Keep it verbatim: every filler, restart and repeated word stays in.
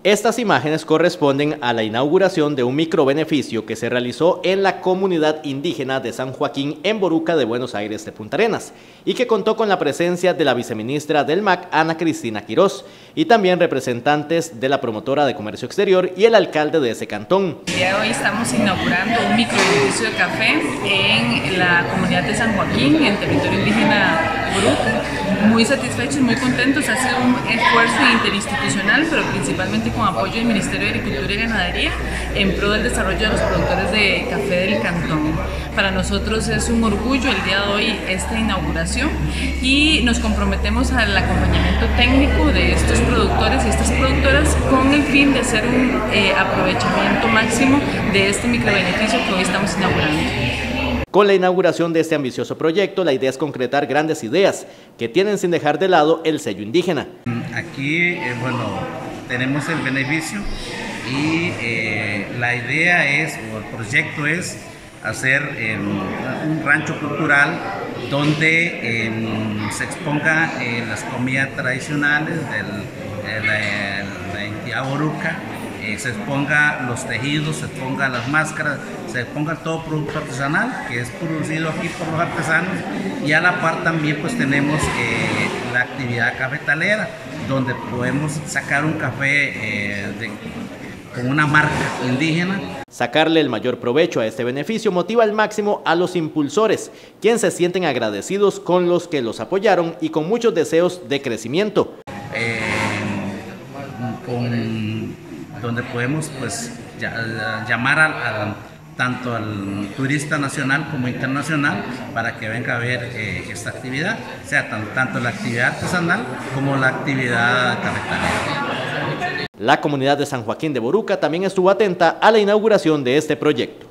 Estas imágenes corresponden a la inauguración de un microbeneficio que se realizó en la comunidad indígena de San Joaquín en Boruca de Buenos Aires de Punta Arenas y que contó con la presencia de la viceministra del M A C, Ana Cristina Quirós, y también representantes de la promotora de comercio exterior y el alcalde de ese cantón. El día de hoy estamos inaugurando un microbeneficio de café en la comunidad de San Joaquín, en territorio indígena Boruca. Muy satisfechos, muy contentos, ha sido un esfuerzo interinstitucional, pero principalmente con apoyo del Ministerio de Agricultura y Ganadería en pro del desarrollo de los productores de café del cantón. Para nosotros es un orgullo el día de hoy esta inauguración y nos comprometemos al acompañamiento técnico de estos productores y estas productoras con el fin de hacer un eh, aprovechamiento máximo de este microbeneficio que hoy estamos inaugurando. Con la inauguración de este ambicioso proyecto, la idea es concretar grandes ideas que tienen sin dejar de lado el sello indígena. Aquí, eh, bueno, tenemos el beneficio y eh, la idea es, o el proyecto es, hacer eh, un rancho cultural donde eh, se exponga eh, las comidas tradicionales de la, la entidad Boruca, eh, se exponga los tejidos, se exponga las máscaras, se exponga todo producto artesanal que es producido aquí por los artesanos, y a la par también pues tenemos eh, la actividad cafetalera donde podemos sacar un café eh, de, con una marca indígena. Sacarle el mayor provecho a este beneficio motiva al máximo a los impulsores, quienes se sienten agradecidos con los que los apoyaron y con muchos deseos de crecimiento. Eh, con, donde podemos pues llamar a, a, tanto al turista nacional como internacional para que venga a ver eh, esta actividad, o sea, tanto, tanto la actividad artesanal como la actividad cafetalera. La comunidad de San Joaquín de Boruca también estuvo atenta a la inauguración de este proyecto.